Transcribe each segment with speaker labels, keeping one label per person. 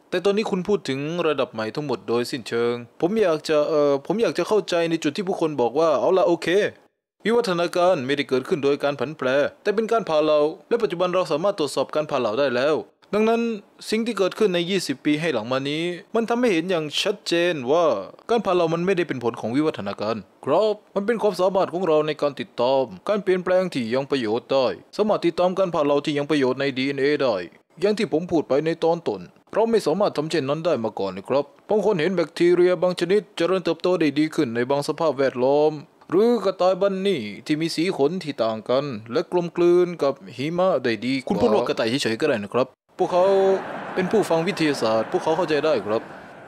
Speaker 1: แต่ตอนนี้คุณพูดถึงระดับใหม่ทั้งหมดโดยสิ้นเชิงผมอยากจะเข้าใจในจุดที่ผู้คนบอกว่าเอาละโอเควิวัฒนาการไม่ได้เกิดขึ้นโดยการผันแปรแต่เป็นการผ่าเหลาและปัจจุบันเราสามารถตรวจสอบการผ่าเหลาได้แล้วดังนั้นสิ่งที่เกิดขึ้นใน20ปีให้หลังมานี้มันทำให้เห็นอย่างชัดเจนว่าการผ่าเหลามันไม่ได้เป็นผลของวิวัฒนาการครับมันเป็นความสามารถของเราในการติดตามการเปลี่ยนแปลงที่ยังประโยชน์ได้สามารถติดตามการผ่าเหลาที่ยังประโยชน์ใน DNA ได้อย่างที่ผมพูดไปในตอนต้นเราไม่สามารถทำเช่นนั้นได้มาก่อนนะครับบางคนเห็นแบคทีเรียบางชนิดเจริญเติบโตได้ดีขึ้นในบางสภาพแวดล้อมหรือกระต่ายบันนี่ที่มีสีขนที่ต่างกันและกลมกลืนกับหิมะได้ดีคุณพูดว่ากระต่ายเฉยๆก็ได้นะครับพวกเขาเป็นผู้ฟังวิทยาศาสตร์พวกเขาเข้าใจได้ครับ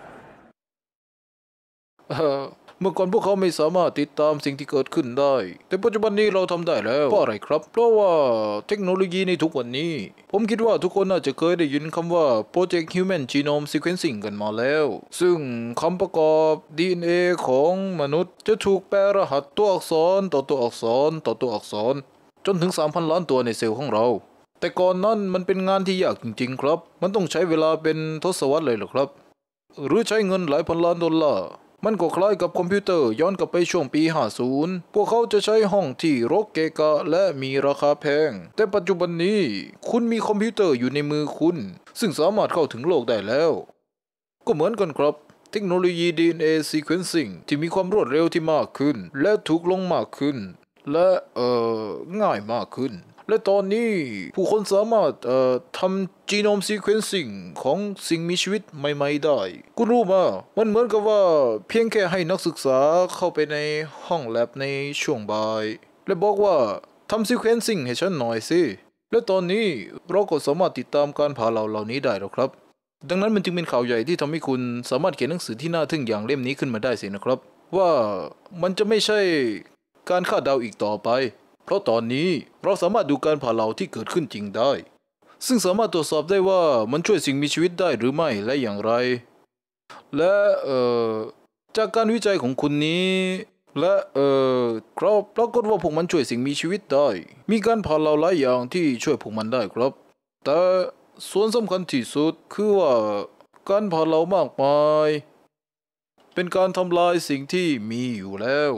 Speaker 1: เอ่อเมื่อก่อนพวกเขาไม่สามารถติดตามสิ่งที่เกิดขึ้นได้แต่ปัจจุบันนี้เราทำได้แล้วเพราะอะไรครับเพราะว่าเทคโนโลยีในทุกวันนี้ผมคิดว่าทุกคนน่าจะเคยได้ยินคำว่า Project Human Genome Sequencing กันมาแล้วซึ่งคำประกอบ DNA ของมนุษย์จะถูกแปลรหัสตัวอักษรต่อตัวอักษรต่อตัวอักษรจนถึง 3,000 ล้านตัวในเซลล์ของเราแต่ก่อนนั้นมันเป็นงานที่ยากจริงๆครับมันต้องใช้เวลาเป็นทศวรรษเลยเหรอครับหรือใช้เงินหลายพันล้านดอลลาร์มันก็คล้ายกับคอมพิวเตอร์ย้อนกลับไปช่วงปี 50พวกเขาจะใช้ห้องที่รกเกะกะและมีราคาแพงแต่ปัจจุบันนี้คุณมีคอมพิวเตอร์อยู่ในมือคุณซึ่งสามารถเข้าถึงโลกได้แล้วก็เหมือนกันครับเทคโนโลยี DNA Sequencing ที่มีความรวดเร็วที่มากขึ้นและถูกลงมากขึ้นและง่ายมากขึ้นและตอนนี้ผู้คนสามารถทำ Genome Sequencing ของสิ่งมีชีวิตใหม่ๆได้คุณรู้มามันเหมือนกับว่าเพียงแค่ให้นักศึกษาเข้าไปในห้องแลบในช่วงบ่ายและบอกว่าทำ Sequencing ให้ฉันหน่อยสิและตอนนี้เราก็สามารถติดตามการผ่าเหล่านี้ได้แล้วครับดังนั้นมันจึงเป็นข่าวใหญ่ที่ทำให้คุณสามารถเขียนหนังสือที่น่าทึ่งอย่างเล่มนี้ขึ้นมาได้สินะครับว่ามันจะไม่ใช่การคาดเดาอีกต่อไปเพราะตอนนี้เราสามารถดูการผ่าเหลาที่เกิดขึ้นจริงได้ซึ่งสามารถตรวจสอบได้ว่ามันช่วยสิ่งมีชีวิตได้หรือไม่และอย่างไรและจากการวิจัยของคุณนี้และครับปรากฏว่าพวกมันช่วยสิ่งมีชีวิตได้มีการผ่าเหลาหลายอย่างที่ช่วยพวกมันได้ครับแต่ส่วนสำคัญที่สุดคือว่าการผ่าเหลามากมายเป็นการทำลายสิ่งที่มีอยู่แล้ว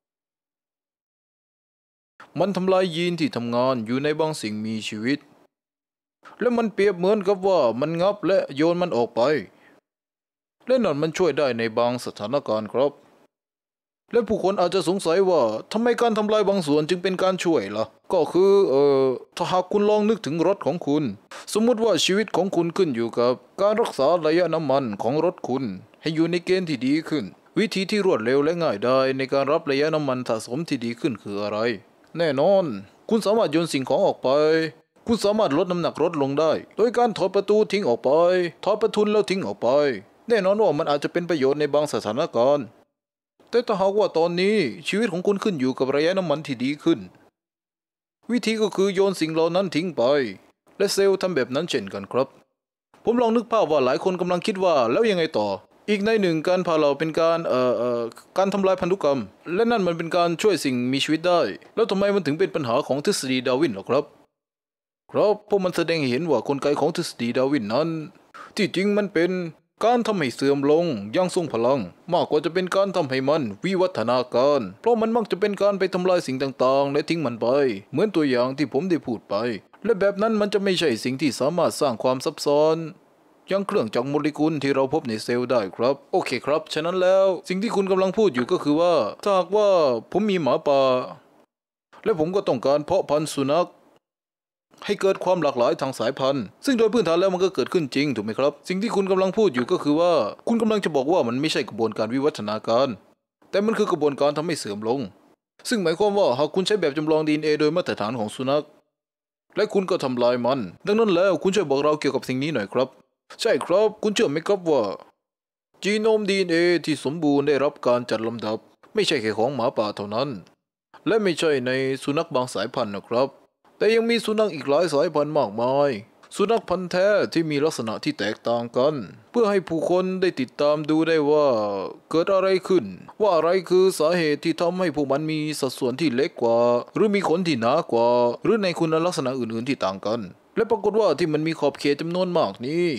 Speaker 1: มันทำลายยีนที่ทำงานอยู่ในบางสิ่งมีชีวิตและมันเปรียบเหมือนกับว่ามันงับและโยนมันออกไปและนั่นมันช่วยได้ในบางสถานการณ์ครับและผู้คนอาจจะสงสัยว่าทำไมการทำลายบางส่วนจึงเป็นการช่วยล่ะก็คือถ้าหากคุณลองนึกถึงรถของคุณสมมุติว่าชีวิตของคุณขึ้นอยู่กับการรักษาระยะน้ำมันของรถคุณให้อยู่ในเกณฑ์ที่ดีขึ้นวิธีที่รวดเร็วและง่ายดายในการรับระยะน้ำมันสะสมที่ดีขึ้นคืออะไรแน่นอนคุณสามารถโยนสิ่งของออกไปคุณสามารถลดน้ำหนักรถลงได้โดยการถอดประตูทิ้งออกไปถอดประทุนแล้วทิ้งออกไปแน่นอนว่ามันอาจจะเป็นประโยชน์ในบางสถานการณ์แต่ถ้าหากว่าตอนนี้ชีวิตของคุณขึ้นอยู่กับระยะน้ำมันที่ดีขึ้นวิธีก็คือโยนสิ่งเหล่านั้นทิ้งไปและเซลล์ทำแบบนั้นเช่นกันครับผมลองนึกภาพว่าหลายคนกำลังคิดว่าแล้วยังไงต่ออีกในหนึ่งการผ่าเหลาเป็นการทำลายพันธุกรรมและนั่นมันเป็นการช่วยสิ่งมีชีวิตได้แล้วทำไมมันถึงเป็นปัญหาของทฤษฎีดาร์วินหรอครับพวกมันแสดงให้เห็นว่ากลไกของทฤษฎีดาร์วินนั้นที่จริงมันเป็นการทำให้เสื่อมลงอย่างทรงพลังมากกว่าจะเป็นการทำให้มันวิวัฒนาการเพราะมันมักจะเป็นการไปทำลายสิ่งต่างๆและทิ้งมันไปเหมือนตัวอย่างที่ผมได้พูดไปและแบบนั้นมันจะไม่ใช่สิ่งที่สามารถสร้างความซับซ้อนยังเครื่องจักรโมเลกุลที่เราพบในเซลล์ได้ครับโอเคครับฉะนั้นแล้วสิ่งที่คุณกำลังพูดอยู่ก็คือว่าถ้าหากว่าผมมีหมาป่าและผมก็ต้องการเพาะพันธุ์สุนัขให้เกิดความหลากหลายทางสายพันธุ์ซึ่งโดยพื้นฐานแล้วมันก็เกิดขึ้นจริงถูกไหมครับสิ่งที่คุณกำลังพูดอยู่ก็คือว่าคุณกำลังจะบอกว่ามันไม่ใช่กระบวนการวิวัฒนาการแต่มันคือกระบวนการทำให้เสื่อมลงซึ่งหมายความว่าหากคุณใช้แบบจำลอง DNA โดยมาตรฐานของสุนัขและคุณก็ทำลายมันดังนั้นแล้วคุณช่วยบอกเราเกี่ยวกับสิ่งนี้หน่อยครับใช่ครับคุณเชื่อไหมครับว่าจีโนม DNA ที่สมบูรณ์ได้รับการจัดลำดับไม่ใช่แค่ของหมาป่าเท่านั้นและไม่ใช่ในสุนัขบางสายพันธุ์นะครับแต่ยังมีสุนัขอีกหลายสายพันธุ์มากมายสุนัขพันธุ์แท้ที่มีลักษณะที่แตกต่างกันเพื่อให้ผู้คนได้ติดตามดูได้ว่าเกิดอะไรขึ้นว่าอะไรคือสาเหตุที่ทำให้พวกมันมีสัดส่วนที่เล็กกว่าหรือมีขนที่หนากว่าหรือในคุณลักษณะอื่นๆที่ต่างกันและปรากฏว่าที่มันมีขอบเขตจำนวนมากนี้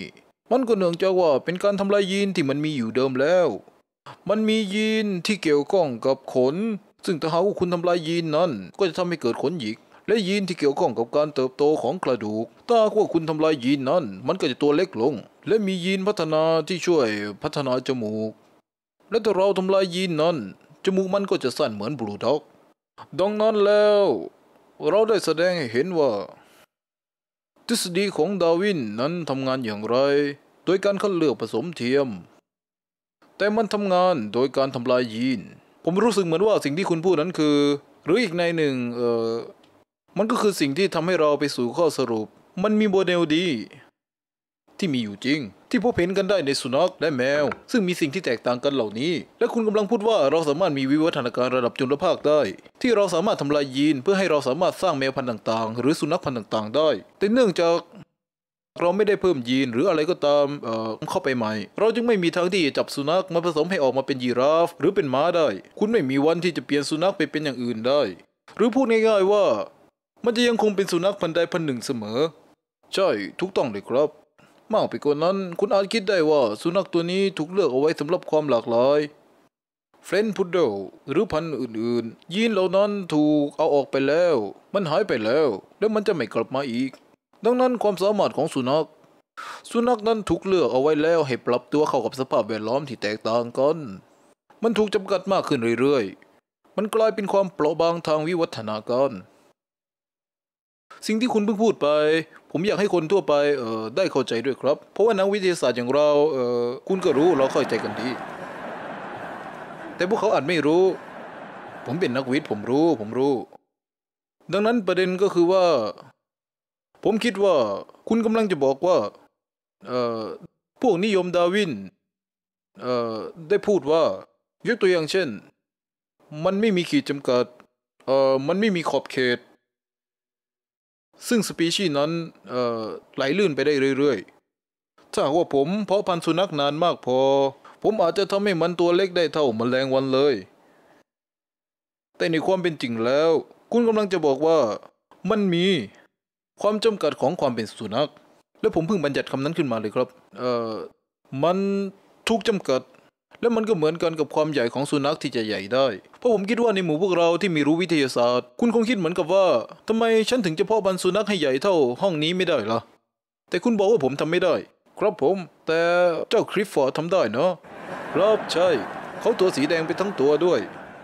Speaker 1: มันก็เนื่องจากว่าเป็นการทำลายยีนที่มันมีอยู่เดิมแล้วมันมียีนที่เกี่ยวข้องกับขนซึ่งถ้าหากว่าคุณทำลายยีนนั้นก็จะทำให้เกิดขนหยิกและยีนที่เกี่ยวข้องกับการเติบโตของกระดูกถ้าหากว่าคุณทำลายยีนนั้นมันก็จะตัวเล็กลงและมียีนพัฒนาที่ช่วยพัฒนาจมูกและถ้าเราทำลายยีนนั้นจมูกมันก็จะสั้นเหมือนบลูด็อกดังนั้นแล้วเราได้แสดงให้เห็นว่าทฤษฎีของดาร์วินนั้นทำงานอย่างไรโดยการคัดเลือกผสมเทียมแต่มันทำงานโดยการทำลายยีนผมรู้สึกเหมือนว่าสิ่งที่คุณพูดนั้นคือหรืออีกในหนึ่งมันก็คือสิ่งที่ทำให้เราไปสู่ข้อสรุปมันมีโมเดลดีที่มีอยู่จริงที่พบเห็นกันได้ในสุนัขและแมวซึ่งมีสิ่งที่แตกต่างกันเหล่านี้และคุณกำลังพูดว่าเราสามารถมีวิวัฒนาการระดับจุลภาคได้ที่เราสามารถทำลายยีนเพื่อให้เราสามารถสร้างแมวพันธุ์ต่างๆหรือสุนัขพันธุ์ต่างๆได้แต่เนื่องจากเราไม่ได้เพิ่มยีนหรืออะไรก็ตามเข้าไปใหม่เราจึงไม่มีทางที่จะจับสุนัขมาผสมให้ออกมาเป็นยีราฟหรือเป็นม้าได้คุณไม่มีวันที่จะเปลี่ยนสุนัขไปเป็นอย่างอื่นได้หรือพูดง่ายๆว่ามันจะยังคงเป็นสุนัขพันธุ์ใดพันธุ์หนึ่งเสมอใช่ถูกต้องเลยครับมากไปกว่านั้นคุณอาจคิดได้ว่าสุนัขตัวนี้ถูกเลือกเอาไว้สำหรับความหลากหลายเฟรนด์พุดเดิลหรือพันธุ์อื่นๆยีนเหล่านั้นถูกเอาออกไปแล้วมันหายไปแล้วและมันจะไม่กลับมาอีกดังนั้นความสามารถของสุนัขนั้นถูกเลือกเอาไว้แล้วให้ปรับตัวเข้ากับสภาพแวดล้อมที่แตกต่างกันมันถูกจำกัดมากขึ้นเรื่อยๆมันกลายเป็นความเปราะบางทางวิวัฒนาการสิ่งที่คุณเพิ่งพูดไปผมอยากให้คนทั่วไปได้เข้าใจด้วยครับเพราะว่านักวิทยาศาสตร์อย่างเราคุณก็รู้เราเข้าใจกันดีแต่พวกเขาอาจไม่รู้ผมเป็นนักวิทย์ผมรู้ดังนั้นประเด็นก็คือว่าผมคิดว่าคุณกำลังจะบอกว่าพวกนิยมดาร์วินได้พูดว่ายกตัวอย่างเช่นมันไม่มีขีดจำกัดมันไม่มีขอบเขตซึ่งสปีชีส์นั้นไหลลื่นไปได้เรื่อยๆถ้าหากว่าผมเพาะพันธุ์สุนัขนานมากพอผมอาจจะทำให้มันตัวเล็กได้เท่าแมลงวันเลยแต่ในความเป็นจริงแล้วคุณกำลังจะบอกว่ามันมีความจำกัดของความเป็นสุนัขและผมเพิ่งบัญญัติคำนั้นขึ้นมาเลยครับมันถูกจำกัดและมันก็เหมือนกันกับความใหญ่ของสุนัขที่จะใหญ่ได้เพราะผมคิดว่าในหมู่พวกเราที่มีรู้วิทยาศาสตร์คุณคงคิดเหมือนกับว่าทำไมฉันถึงจะเพาะพันธุ์สุนัขให้ใหญ่เท่าห้องนี้ไม่ได้ล่ะแต่คุณบอกว่าผมทำไม่ได้ครับผมแต่เจ้าคริฟฟอร์ดทำได้เนาะครับใช่เขาตัวสีแดงไปทั้งตัวด้วย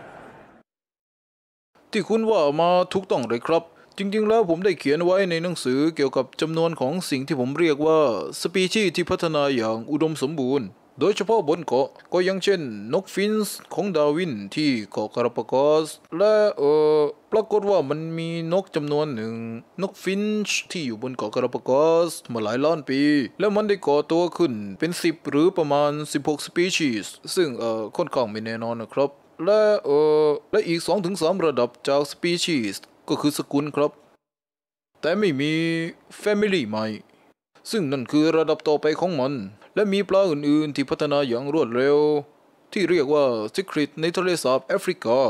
Speaker 1: ที่คุณว่ามาถูกต้องเลยครับจริงๆแล้วผมได้เขียนไว้ในหนังสือเกี่ยวกับจำนวนของสิ่งที่ผมเรียกว่าสปีชีส์ที่พัฒนาอย่างอุดมสมบูรณ์โดยเฉพาะบนเกาะก็อย่างเช่นนกฟินช์ของดาร์วินที่เกาะกาลาปากอสและปรากฏว่ามันมีนกจำนวนหนึ่งนกฟินช์ที่อยู่บนเกาะกาลาปากอสมาหลายล้านปีแล้วมันได้ก่อตัวขึ้นเป็น10หรือประมาณ16สปีชีส์ซึ่งค่อนข้างไม่แน่นอนนะครับและอีก2-3ระดับจากสปีชีส์ก็คือสกุลครับแต่ไม่มี Family ใหม่ซึ่งนั่นคือระดับต่อไปของมันและมีปลาอื่นๆที่พัฒนาอย่างรวดเร็วที่เรียกว่าซิคริตในทะเลสาบแอฟริกา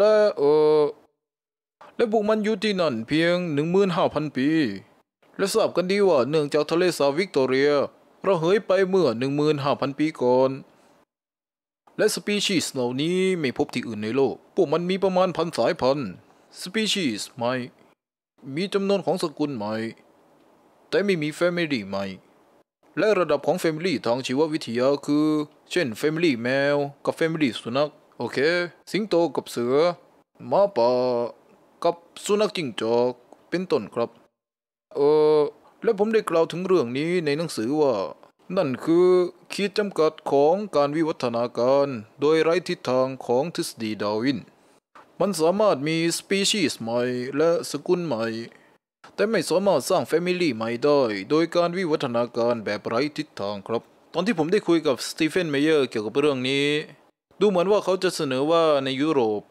Speaker 1: และพวกมันอยู่ที่นั่นเพียง 15,000 ปีและทราบกันดีว่าเนื่องจากทะเลสาบวิกตอเรียเราเหยไปเมื่อ 15,000 ปีก่อนและสปีชีส์เหล่านี้ไม่พบที่อื่นในโลกพวกมันมีประมาณ1,000 สายพันธุ์สปีชีส์ใหม่มีจำนวนของสกุลใหม่แต่ไม่มี Family ใหม่และระดับของ Family ทางชีววิทยาคือเช่น Family แมวกับ Family สุนัขโอเคสิงโตกับเสือหมาป่ากับสุนัขจิ้งจอกเป็นต้นครับและผมได้กล่าวถึงเรื่องนี้ในหนังสือว่านั่นคือขีดจำกัดของการวิวัฒนาการโดยไร้ทิศทางของทฤษฎีดาร์วินมันสามารถมีสปีชีส์ใหม่และสกุลใหม่แต่ไม่สามารถสร้างแฟมิลี่ใหม่ได้โดยการวิวัฒนาการแบบไร้ทิศทางครับตอนที่ผมได้คุยกับสตีเฟน เมเยอร์เกี่ยวกับเรื่องนี้ดูเหมือนว่าเขาจะเสนอว่าในยุโรป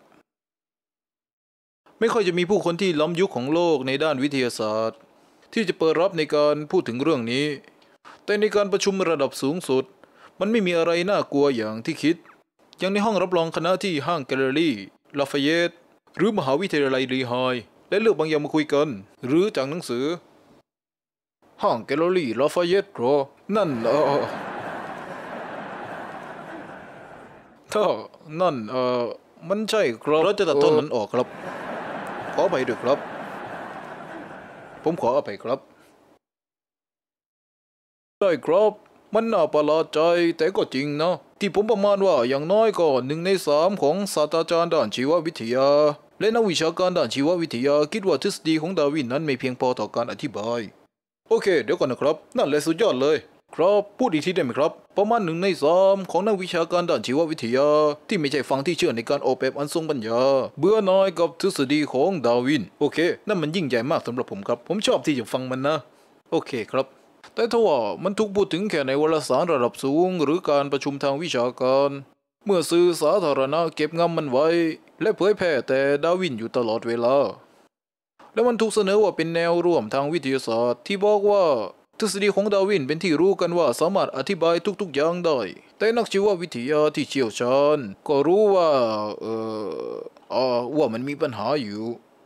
Speaker 1: ไม่ค่อยจะมีผู้คนที่ล้ำยุคของโลกในด้านวิทยาศาสตร์ที่จะเปิดรับในการพูดถึงเรื่องนี้แต่ในการประชุมระดับสูงสุดมันไม่มีอะไรน่ากลัวอย่างที่คิดอย่างในห้องรับรองคณะที่ห้างแกลเลอรี่ลาฟาเยตหรือมหาวิทยาลัยรีไฮและเลือกบางอย่างมาคุยกันหรือจากหนังสือห้างแกลเลอรี่ลาฟาเยตเหรอนั่นถ้านั่นมันใช่ครับเราจะตัดต้นนั้นออกครับขออภัยด้วยครับผมขออภัยครับได้ครับมันน่าประหลาดใจแต่ก็จริงนะที่ผมประมาณว่าอย่างน้อยก็1 ใน 3ของศาสตราจารย์ด้านชีววิทยาและนักวิชาการด้านชีววิทยาคิดว่าทฤษฎีของดาร์วินนั้นไม่เพียงพอต่อการอธิบายโอเคเดี๋ยวก่อนนะครับนั่นแหละสุดยอดเลยครับพูดอีกทีได้ไหมครับประมาณ1 ใน 3ของนักวิชาการด้านชีววิทยาที่ไม่ใช่ฝั่งที่เชื่อในการออกแบบอันทรงปัญญาเบื่อหน่ายกับทฤษฎีของดาร์วินโอเคนั่นมันยิ่งใหญ่มากสำหรับผมครับผมชอบที่จะฟังมันนะโอเคครับแต่ถ้าว่ามันถูกพูดถึงแค่ในวารสารระดับสูงหรือการประชุมทางวิชาการเมื่อสื่อสาธารณะเก็บงำมันไว้และเผยแพร่แต่ดาร์วินอยู่ตลอดเวลาและมันถูกเสนอว่าเป็นแนวร่วมทางวิทยาศาสตร์ที่บอกว่าทฤษฎีของดาร์วินเป็นที่รู้กันว่าสามารถอธิบายทุกๆอย่างได้แต่นักชีววิทยาที่เชี่ยวชาญก็รู้ว่าว่ามันมีปัญหาอยู่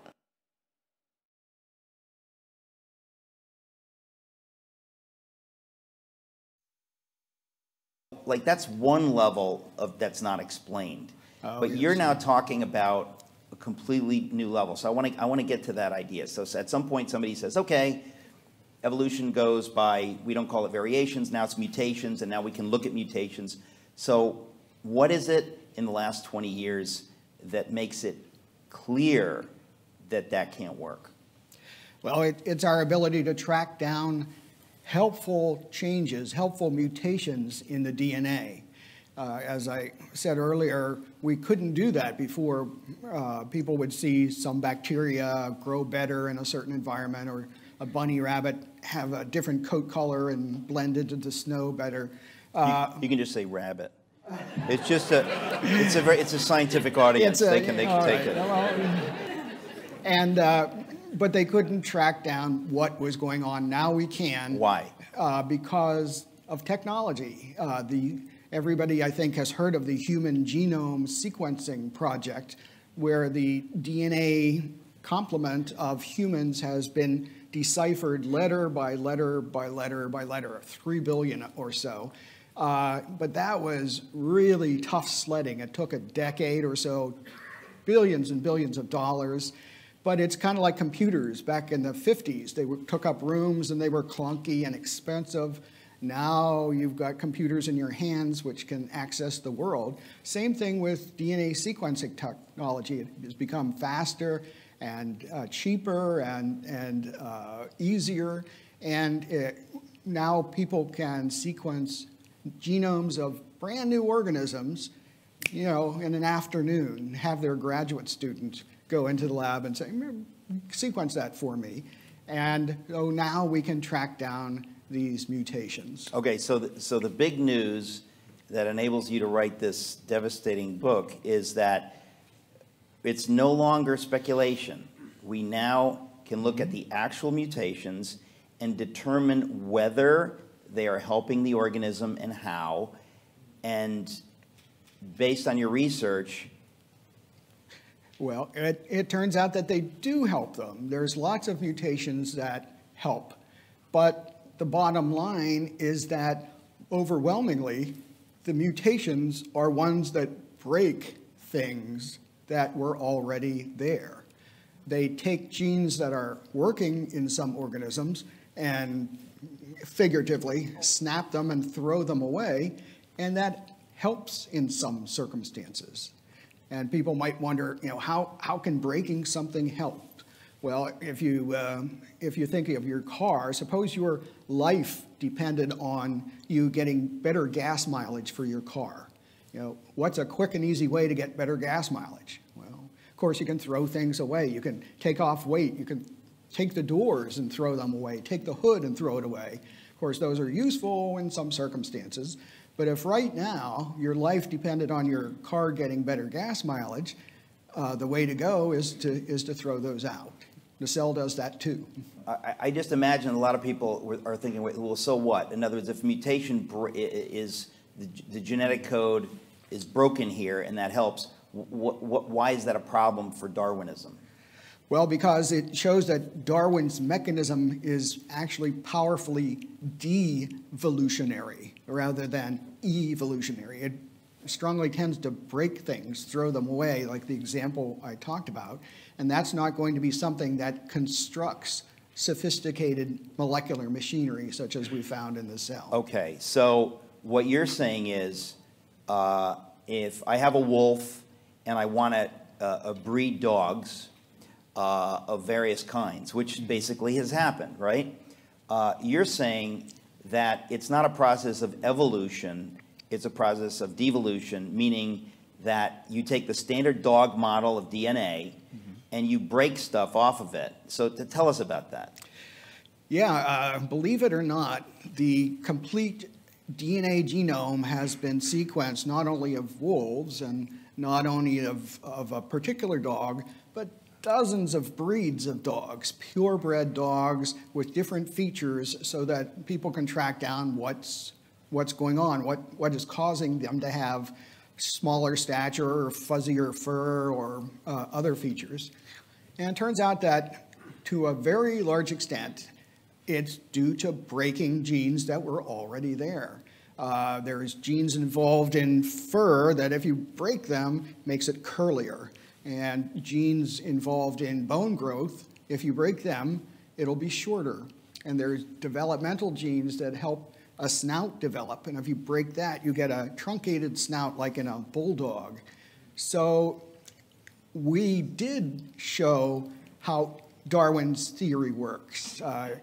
Speaker 2: Like that's one level of that's not explained. But you're now talking about a completely new level. So I want to get to that idea. So at some point somebody says, okay, evolution goes by, we don't call it variations, now it's mutations, and now we can look at mutations. So what is it in the last 20 years that makes it clear that that can't work?
Speaker 3: Well, it's our ability to track down helpful changes, helpful mutations in the DNA. As I said earlier, we couldn't do that before. People would see some bacteria grow better in a certain environment, or a bunny rabbit have a different coat color and blend into the snow better.
Speaker 2: You can just say rabbit. It's just it's a scientific audience. They can take it.
Speaker 3: But they couldn't track down what was going on. Now we can.
Speaker 2: Why?
Speaker 3: Because of technology. Everybody, I think, has heard of the Human Genome Sequencing Project, where the DNA complement of humans has been deciphered letter by letter by letter by letter, 3 billion or so. But that was really tough sledding. It took a decade or so, billions and billions of dollars. But it's kind of like computers back in the 50s. They took up rooms and they were clunky and expensive. Now you've got computers in your hands which can access the world. Same thing with DNA sequencing technology. It has become faster and cheaper and easier. And now people can sequence genomes of brand new organisms, you know, in an afternoon, have their graduate students go into the lab and say, sequence that for me. And so now we can track down these mutations.
Speaker 2: Okay, so the big news that enables you to write this devastating book is that it's no longer speculation. We now can look at the actual mutations and determine whether they are helping the organism and how. And based on your research,
Speaker 3: well, it turns out that they do help them. There's lots of mutations that help. But the bottom line is that overwhelmingly, the mutations are ones that break things that were already there. They take genes that are working in some organisms and figuratively snap them and throw them away, and that helps in some circumstances. And people might wonder, you know, how can breaking something help? Well, if you think of your car, suppose your life depended on you getting better gas mileage for your car. You know, what's a quick and easy way to get better gas mileage? Well, of course, you can throw things away. You can take off weight. You can take the doors and throw them away. Take the hood and throw it away. Of course, those are useful in some circumstances. But if right now your life depended on your car getting better gas mileage, the way to go is to throw those out. The cell does that too.
Speaker 2: I just imagine a lot of people are thinking, well, so what? In other words, if mutation is the genetic code is broken here and that helps, why is that a problem for Darwinism?
Speaker 3: Well, because it shows that Darwin's mechanism is actually powerfully devolutionary rather than evolutionary. It strongly tends to break things, throw them away, like the example I talked about, and that's not going to be something that constructs sophisticated molecular machinery such as we found in the cell.
Speaker 2: Okay, so what you're saying is if I have a wolf and I want to breed dogs of various kinds, which basically has happened, right? You're saying that it's not a process of evolution, it's a process of devolution, meaning that you take the standard dog model of DNA and you break stuff off of it. So tell us about that.
Speaker 3: Yeah, believe it or not, the complete DNA genome has been sequenced not only of wolves and not only of a particular dog, but dozens of breeds of dogs, purebred dogs with different features so that people can track down what's going on, what is causing them to have smaller stature or fuzzier fur or other features. And it turns out that to a very large extent, it's due to breaking genes that were already there. There's genes involved in fur that if you break them, makes it curlier. And genes involved in bone growth, if you break them, it'll be shorter. And there's developmental genes that help a snout develop. And if you break that, you get a truncated snout like in a bulldog. So we did show how Darwin's theory works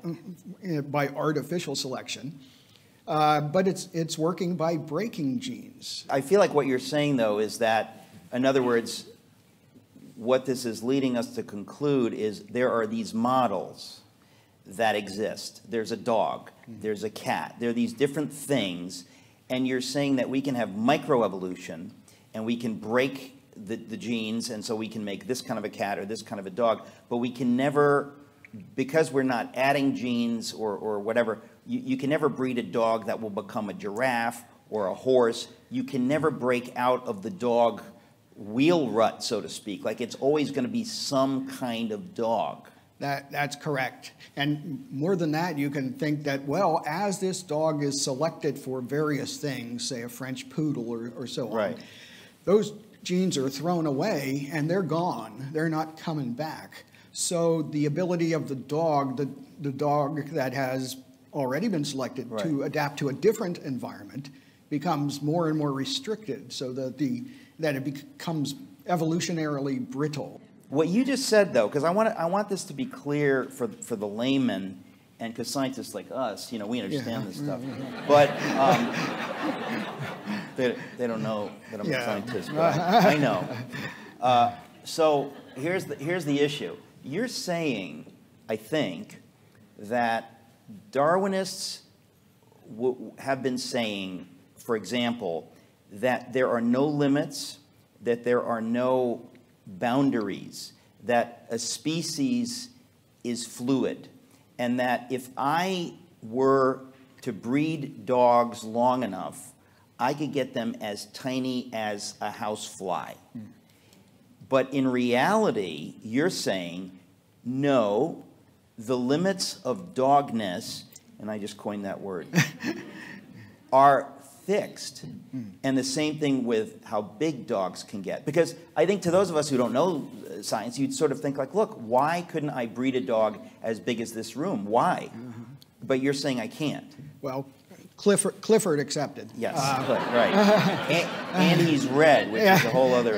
Speaker 3: by artificial selection. But it's working by breaking genes.
Speaker 2: I feel like what you're saying, though, is that, in other words, what this is leading us to conclude is there are these models that exist. There's a dog, there's a cat, there are these different things, and you're saying that we can have microevolution and we can break the genes, and so we can make this kind of a cat or this kind of a dog, but we can never, because we're not adding genes or whatever, you can never breed a dog that will become a giraffe or a horse. You can never break out of the dog wheel rut, so to speak. Like, it's always going to be some kind of dog.
Speaker 3: That's correct. And more than that, you can think that, well, as this dog is selected for various things, say a French poodle or so on,
Speaker 2: right,
Speaker 3: those genes are thrown away and they're gone. They're not coming back. So the ability of the dog that has already been selected
Speaker 2: right,
Speaker 3: to adapt to a different environment becomes more and more restricted, so that it becomes evolutionarily brittle.
Speaker 2: What you just said, though, because I want this to be clear for the layman, and because scientists like us, we understand this stuff, but they don't know that I'm a scientist, but I know. So here's the issue. You're saying, I think, that Darwinists have been saying, for example, that there are no limits, that there are no boundaries, that a species is fluid, and that if I were to breed dogs long enough, I could get them as tiny as a housefly. But in reality, you're saying, no, the limits of dogness, and I just coined that word, are fixed. And the same thing with how big dogs can get. Because I think to those of us who don't know science, you'd sort of think like, look, why couldn't I breed a dog as big as this room? Why? But you're saying I can't.
Speaker 3: Well, Clifford accepted.
Speaker 2: Yes, right. And he's red, which is a whole other...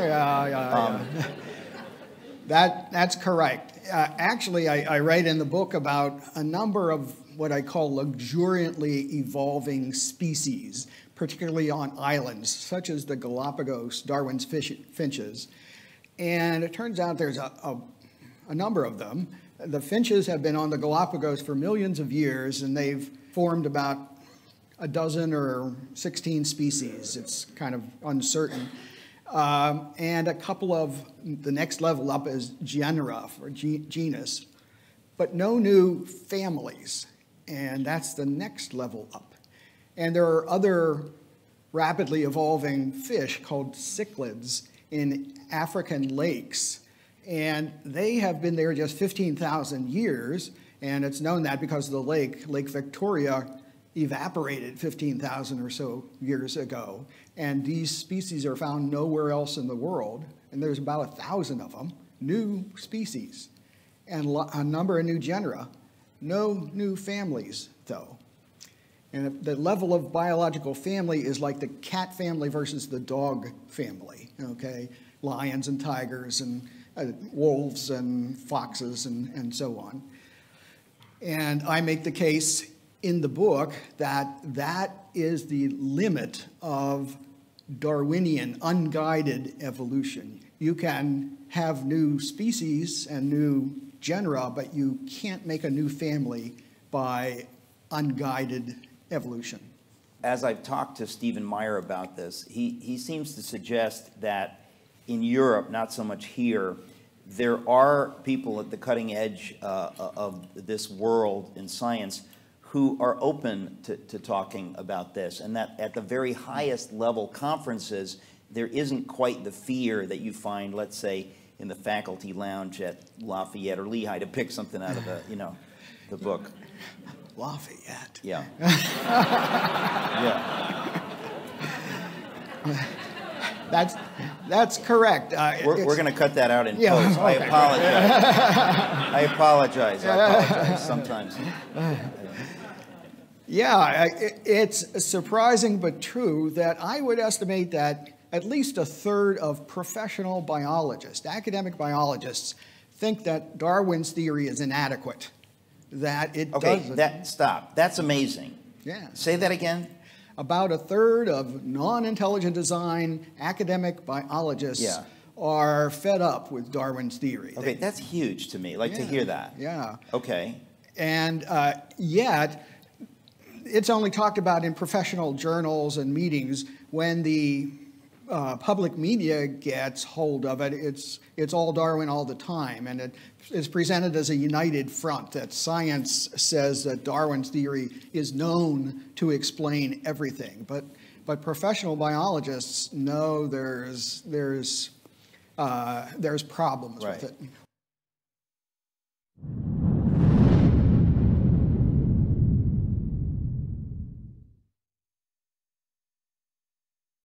Speaker 3: That's correct. Actually, I write in the book about a number of what I call luxuriantly evolving species, particularly on islands, such as the Galapagos, Darwin's finches. And it turns out there's a number of them. The finches have been on the Galapagos for millions of years, and they've formed about a dozen or 16 species. It's kind of uncertain. And a couple of, the next level up is genera, or genus, but no new families. And that's the next level up. And there are other rapidly evolving fish called cichlids in African lakes. And they have been there just 15,000 years, and it's known that because the Lake Victoria, evaporated 15,000 or so years ago. And these species are found nowhere else in the world, and there's about 1,000 of them, new species, and a number of new genera. No new families, though. And the level of biological family is like the cat family versus the dog family, okay? Lions and tigers and wolves and foxes and so on. And I make the case in the book that that is the limit of Darwinian unguided evolution. You can have new species and new genera, but you can't make a new family by unguided evolution.
Speaker 2: As I've talked to Stephen Meyer about this, he seems to suggest that in Europe, not so much here, there are people at the cutting edge of this world in science who are open to talking about this, and that at the very highest level conferences, there isn't quite the fear that you find, let's say, in the faculty lounge at Lafayette or Lehigh, to pick something out of the, the book.
Speaker 3: Lafayette.
Speaker 2: Yeah. Yeah.
Speaker 3: That's correct.
Speaker 2: We're going to cut that out in
Speaker 3: Yeah,
Speaker 2: post.
Speaker 3: okay.
Speaker 2: I apologize sometimes.
Speaker 3: Yeah, it's surprising but true that I would estimate that at least a third of professional biologists, academic biologists, think that Darwin's theory is inadequate, that it doesn't.
Speaker 2: Stop. That's amazing.
Speaker 3: Yeah.
Speaker 2: Say that again.
Speaker 3: About a third of non-intelligent design academic biologists are fed up with Darwin's theory.
Speaker 2: Okay, that's huge to me, to hear that.
Speaker 3: Yeah.
Speaker 2: Okay.
Speaker 3: And yet, it's only talked about in professional journals and meetings. When the public media gets hold of it, it's all Darwin all the time, and it is presented as a united front, that science says that Darwin's theory is known to explain everything. But professional biologists know there's problems with it.